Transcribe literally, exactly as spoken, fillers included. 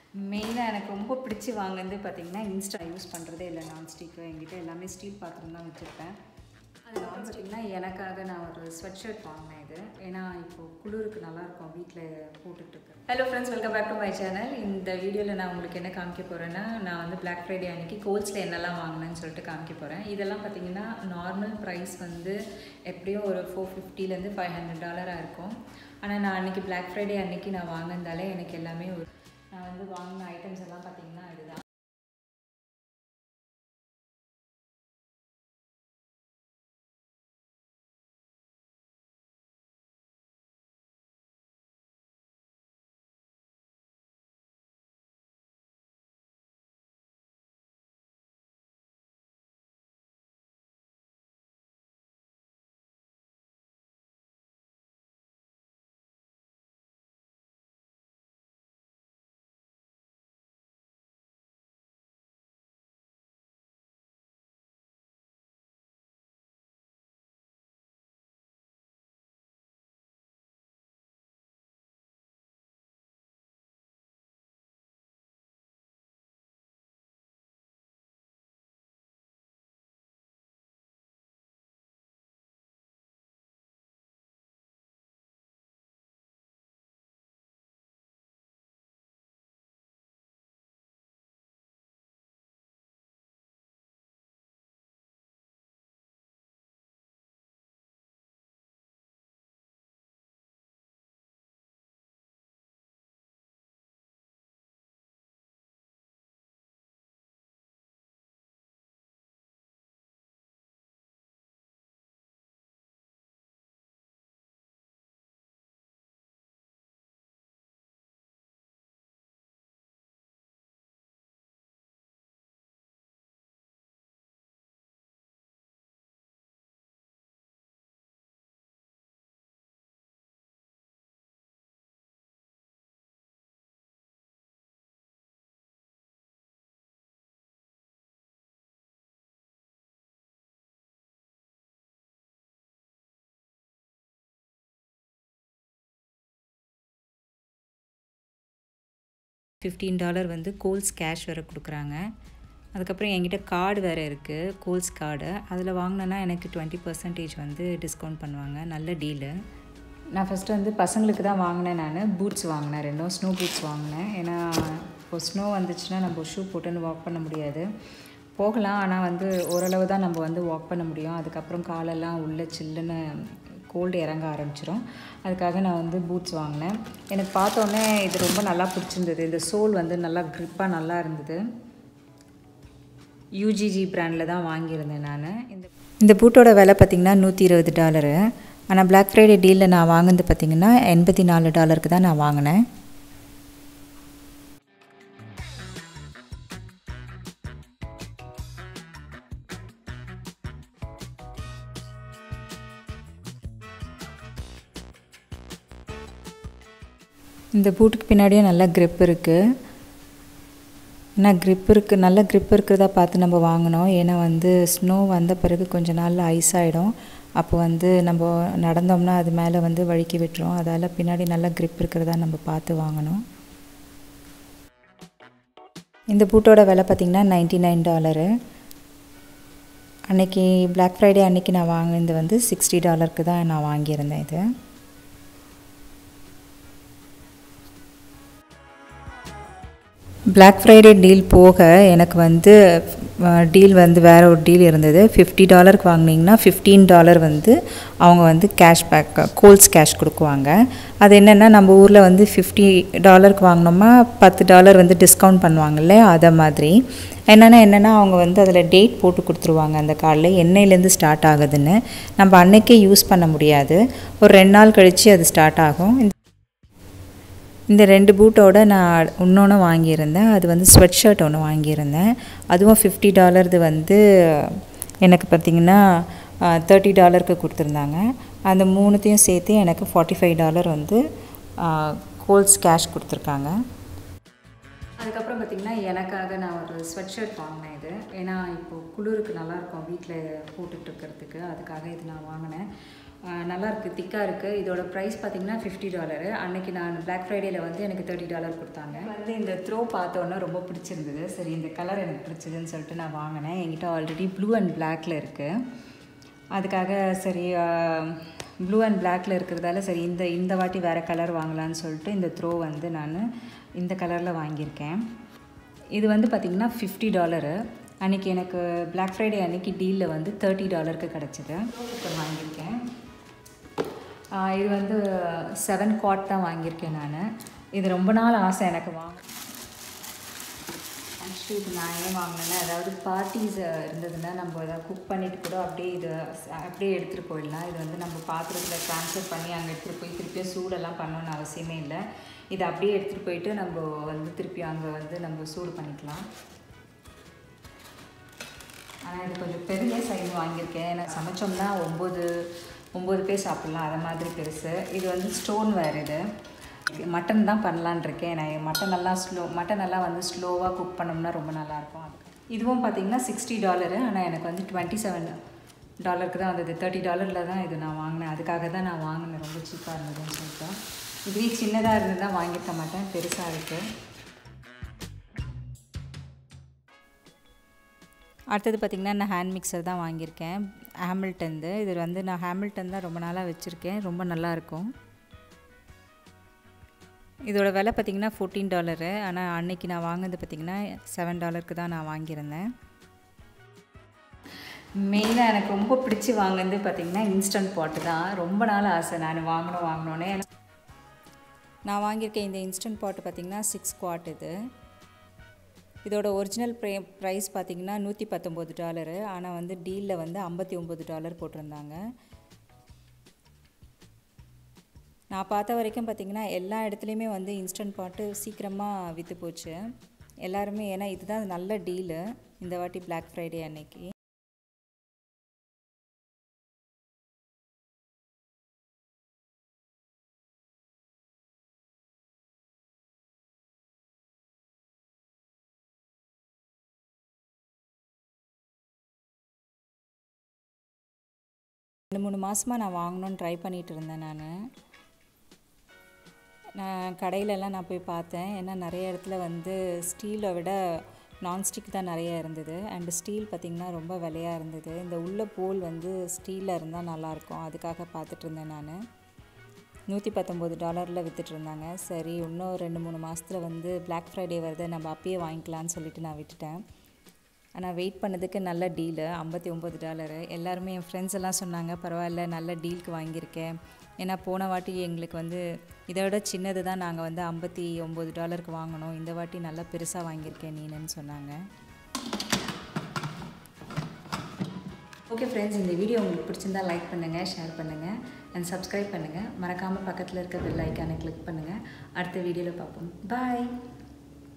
மெயினாக எனக்கு ரொம்ப பிடிச்சி வாங்கினது பார்த்திங்கன்னா இன்ஸ்டா யூஸ் பண்ணுறதே இல்லை. நான்ஸ்டிக்கு என்கிட்ட எல்லாமே ஸ்டீல் பாத்திரம் தான் வச்சுருப்பேன். அது நான் பார்த்திங்கன்னா எனக்காக நான் ஒரு ஸ்வெட் ஷர்ட் வாங்கினேன் இது. ஏன்னா இப்போது குளிருக்கு நல்லாயிருக்கும் வீட்டில் போட்டுட்ருக்கேன். Hello friends, welcome back to my channel. இந்த வீடியோவில் நான் உங்களுக்கு என்ன காமிக்க போகிறேன்னா, நான் வந்து பிளாக் ஃப்ரைடே அன்றைக்கி கோல்ஸில் என்னெல்லாம் வாங்கினேன்னு சொல்லிட்டு காமிக்க போகிறேன். இதெல்லாம் பார்த்திங்கன்னா நார்மல் ப்ரைஸ் வந்து எப்படியும் ஒரு ஃபோர் ஃபிஃப்டிலேருந்து ஃபைவ் ஹண்ட்ரட் டாலராக இருக்கும். ஆனால் நான் அன்றைக்கி பிளாக் ஃப்ரைடே அன்றைக்கி நான் வாங்கினதாலே எனக்கு எல்லாமே ஒரு நான் வந்து வாங்கின ஐட்டம்ஸ் எல்லாம் பார்த்திங்கன்னா இதுதான். ஃபிஃப்டீன் டாலர் வந்து கோல்ஸ் கேஷ் வேறு கொடுக்குறாங்க. அதுக்கப்புறம் என்கிட்ட கார்டு வேறு இருக்குது, கோல்ஸ் கார்டு. அதில் வாங்கினேன்னா எனக்கு டுவெண்ட்டி பர்சன்டேஜ் வந்து டிஸ்கவுண்ட் பண்ணுவாங்க. நல்ல டீலு. நான் ஃபஸ்ட்டு வந்து பசங்களுக்கு தான் வாங்கினேன். நான் பூட்ஸ் வாங்கினேன், ரெண்டும் ஸ்னோ பூட்ஸ் வாங்கினேன். ஏன்னா இப்போ ஸ்னோ வந்துச்சுன்னா நம்ம ஷூ போட்டுன்னு வாக் பண்ண முடியாது. போகலாம், ஆனால் வந்து ஓரளவு தான் நம்ம வந்து வாக் பண்ண முடியும். அதுக்கப்புறம் காலெல்லாம் உள்ள சில்லுன்னு கோல்டு இறங்க ஆரம்பிச்சிடும். அதுக்காக நான் வந்து பூட்ஸ் வாங்கினேன். எனக்கு பார்த்தோன்னே இது ரொம்ப நல்லா பிடிச்சிருந்தது. இந்த சோல் வந்து நல்லா க்ரிப்பாக நல்லா இருந்தது. யூஜிஜி பிராண்டில் தான் வாங்கியிருந்தேன் நான். இந்த இந்த பூட்டோட விலை பார்த்திங்கன்னா நூற்றி இருபது டாலரு. ஆனால் பிளாக் ஃப்ரைடே டீலில் நான் வாங்கினது பார்த்திங்கன்னா எண்பத்தி நாலு டாலருக்கு தான் நான் வாங்கினேன். இந்த பூட்டுக்கு பின்னாடியும் நல்ல க்ரிப் இருக்குது. ஏன்னா க்ரிப் இருக்குது, நல்ல க்ரிப் இருக்கிறதா பார்த்து நம்ம வாங்கினோம். ஏன்னா வந்து ஸ்னோ வந்த பிறகு கொஞ்சம் நாளில் ஐஸ் ஆகிடும். அப்போ வந்து நம்ம நடந்தோம்னா அது மேலே வந்து வழுக்கி விட்டுரும். அதால் பின்னாடி நல்ல க்ரிப் இருக்கிறதா நம்ம பார்த்து வாங்கணும். இந்த பூட்டோட விலை பார்த்திங்கன்னா நைன்ட்டி நைன் டாலரு. அன்றைக்கி பிளாக் ஃப்ரைடே அன்றைக்கி நான் வாங்கினது வந்து சிக்ஸ்டி டாலருக்கு தான் நான் வாங்கியிருந்தேன். இது பிளாக் ஃப்ரைடே டீல் போக எனக்கு வந்து டீல் வந்து வேறு ஒரு டீல் இருந்தது. ஃபிஃப்டி டாலருக்கு வாங்கினீங்கன்னா ஃபிஃப்டீன் டாலர் வந்து அவங்க வந்து கேஷ் பேக் கோல்ஸ் கேஷ் கொடுக்குவாங்க. அது என்னென்னா நம்ம ஊரில் வந்து ஃபிஃப்டி டாலருக்கு வாங்கினோமா பத்து டாலர் வந்து டிஸ்கவுண்ட் பண்ணுவாங்கல்ல, அதை மாதிரி. என்னென்னா என்னென்னா அவங்க வந்து அதில் டேட் போட்டு கொடுத்துருவாங்க. அந்த கார்டில் என்னையிலேருந்து ஸ்டார்ட் ஆகுதுன்னு நம்ம அன்றைக்கே யூஸ் பண்ண முடியாது. ஒரு ரெண்டு நாள் கழித்து அது ஸ்டார்ட் ஆகும். இந்த ரெண்டு பூட்டோட நான் இன்னொன்று வாங்கியிருந்தேன். அது வந்து ஸ்வெட் ஷர்ட் ஒன்று வாங்கியிருந்தேன். அதுவும் ஃபிஃப்டி டாலர்து வந்து எனக்கு பார்த்திங்கன்னா தேர்ட்டி டாலருக்கு கொடுத்துருந்தாங்க. அந்த மூணுத்தையும் சேர்த்து எனக்கு ஃபார்ட்டி ஃபைவ் டாலர் வந்து கோல்ஸ் கேஷ் கொடுத்துருக்காங்க. அதுக்கப்புறம் பார்த்திங்கன்னா எனக்காக நான் ஒரு ஸ்வெட் ஷர்ட் வாங்கினேன் இது. ஏன்னா இப்போது குளிருக்கு நல்லாயிருக்கும் வீட்டில் போட்டுட்ருக்கிறதுக்கு. அதுக்காக இது நான் வாங்கினேன். நல்லாயிருக்கு, திக்காக இருக்குது. இதோட ப்ரைஸ் பார்த்திங்கன்னா ஃபிஃப்டி டாலரு. அன்றைக்கி நான் பிளாக் ஃப்ரைடேயில் வந்து எனக்கு தேர்ட்டி டாலர் கொடுத்தாங்க. வந்து இந்த த்ரோ பார்த்தோன்னா ரொம்ப பிடிச்சிருந்தது. சரி இந்த கலர் எனக்கு பிடிச்சதுன்னு சொல்லிட்டு நான் வாங்கினேன். என்கிட்ட ஆல்ரெடி ப்ளூ அண்ட் பிளாக்கில் இருக்குது. அதுக்காக சரி ப்ளூ அண்ட் பிளாக்கில் இருக்கிறதால சரி இந்த இந்த வாட்டி வேறு கலர் வாங்கலான்னு சொல்லிட்டு இந்த த்ரோ வந்து நான் இந்த கலரில் வாங்கியிருக்கேன். இது வந்து பார்த்திங்கன்னா ஃபிஃப்டி டாலரு. அன்றைக்கி எனக்கு பிளாக் ஃப்ரைடே அன்றைக்கி டீலில் வந்து தேர்ட்டி டாலருக்கு கிடச்சிது. இப்போ வாங்கியிருக்கேன். இது வந்து செவன் குவாட் தான் வாங்கியிருக்கேன் நான். இது ரொம்ப நாள் ஆசை எனக்கு வாங்க. ஆக்சுவலி இது நான் ஏன் வாங்கினேன்னா, அதாவது பார்ட்டிஸ் இருந்ததுன்னா நம்ம எதாவது குக் பண்ணிவிட்டு கூட அப்படியே இது அப்படியே எடுத்துகிட்டு போயிடலாம். இது வந்து நம்ம பாத்திரத்தில் ட்ரான்ஸ்ஃபர் பண்ணி அங்கே எடுத்துகிட்டு போய் திருப்பியும் சூடெல்லாம் பண்ணணுன்னு அவசியமே இல்லை. இதை அப்படியே எடுத்துகிட்டு போயிட்டு நம்ம வந்து திருப்பி அங்கே வந்து நம்ம சூடு பண்ணிக்கலாம். ஆனால் இது கொஞ்சம் பெரிய சைஸ் வாங்கியிருக்கேன். நான் சமைச்சோம்னா ஒம்பது ஒம்பது பேர் சாப்பிட்லாம், அதை மாதிரி பெருசு. இது வந்து ஸ்டோன் வேறு. இது மட்டன் தான் பண்ணலான் இருக்கேன். நான் மட்டனெல்லாம் ஸ்லோ மட்டனெல்லாம் வந்து ஸ்லோவாக குக் பண்ணோம்னா ரொம்ப நல்லாயிருக்கும். அதுக்கு இதுவும் பார்த்திங்கன்னா சிக்ஸ்டி டாலரு. ஆனால் எனக்கு வந்து டுவெண்ட்டி செவன் டாலருக்கு தான் வந்தது. தேர்ட்டி டாலரில் தான் இது நான் வாங்கினேன். அதுக்காக தான் நான் வாங்கினேன், ரொம்ப சீப்பாக இருந்ததுன்னு சொல்லிட்டு. இதுவே சின்னதாக இருந்ததுன்னா வாங்கியிருக்க மாட்டேன், பெருசாக இருக்குது. அடுத்தது பார்த்திங்கன்னா நான் ஹேண்ட் மிக்சர் தான் வாங்கியிருக்கேன், ஹேமில்டன்து. இது வந்து நான் ஹேமில்டன் தான் ரொம்ப நாளாக வச்சுருக்கேன், ரொம்ப நல்லாயிருக்கும். இதோட விலை பார்த்திங்கன்னா ஃபோர்டீன் டாலரு. ஆனால் அன்றைக்கி நான் வாங்கினது பார்த்திங்கன்னா செவன் டாலருக்கு தான் நான் வாங்கியிருந்தேன். மெயினாக எனக்கு ரொம்ப பிடிச்சி வாங்கினது பார்த்திங்கன்னா இன்ஸ்டன்ட் பாட்டு தான். ரொம்ப நாள் ஆசை நான் வாங்கணும் வாங்கினோன்னே. நான் வாங்கியிருக்கேன் இந்த இன்ஸ்டன்ட் பாட்டு பார்த்திங்கன்னா சிக்ஸ் குவாட். இது இதோட ஒரிஜினல் ப்ரை ப்ரைஸ் பார்த்திங்கன்னா நூற்றி பத்தொம்போது டாலரு. ஆனால் வந்து டீலில் வந்து ஐம்பத்தி ஒம்பது டாலர் போட்டிருந்தாங்க. நான் பார்த்த வரைக்கும் பார்த்திங்கன்னா எல்லா இடத்துலையுமே வந்து இன்ஸ்டன்ட் பாட்டு சீக்கிரமாக விற்று போச்சு எல்லாருமே. ஏன்னா இதுதான் நல்ல டீலு இந்த வாட்டி பிளாக் ஃப்ரைடே அன்னைக்கு. ரெண்டு மூணு மாதமாக நான் வாங்கணுன்னு ட்ரை பண்ணிகிட்டு இருந்தேன். நான் நான் கடையிலலாம் நான் போய் பார்த்தேன். ஏன்னா நிறைய இடத்துல வந்து ஸ்டீலை விட நான்ஸ்டிக் தான் நிறையா இருந்தது. அண்டு ஸ்டீல் பார்த்திங்கன்னா ரொம்ப விலையாக இருந்தது. இந்த உள்ள போல் வந்து ஸ்டீலில் இருந்தால் நல்லாயிருக்கும், அதுக்காக பார்த்துட்டு இருந்தேன் நான். நூற்றி பத்தொம்போது டாலரில் விற்றுட்ருந்தாங்க. சரி இன்னும் ரெண்டு மூணு மாதத்தில் வந்து பிளாக் ஃப்ரைடே வருது, நம்ம அப்பயே வாங்கிக்கலான்னு சொல்லிவிட்டு நான் விட்டுட்டேன். ஆனால் வெயிட் பண்ணதுக்கு நல்ல டீலு, ஐம்பத்தி ஒம்பது டாலரு. எல்லாருமே என் ஃப்ரெண்ட்ஸ் எல்லாம் சொன்னாங்க, பரவாயில்ல நல்ல டீலுக்கு வாங்கியிருக்கேன். ஏன்னா போன வாட்டி எங்களுக்கு வந்து இதை விட சின்னது தான் நாங்கள் வந்து ஐம்பத்தி ஒம்பது டாலருக்கு வாங்கினோம். இந்த வாட்டி நல்லா பெருசாக வாங்கியிருக்கேன் நீனுன்னு சொன்னாங்க. ஓகே ஃப்ரெண்ட்ஸ், இந்த வீடியோ உங்களுக்கு பிடிச்சிருந்தா லைக் பண்ணுங்கள், ஷேர் பண்ணுங்கள் அண்ட் சப்ஸ்கிரைப் பண்ணுங்கள். மறக்காமல் பக்கத்தில் இருக்க பெல் ஐக்கானை கிளிக் பண்ணுங்கள். அடுத்த வீடியோவில் பார்ப்போம். பாய்.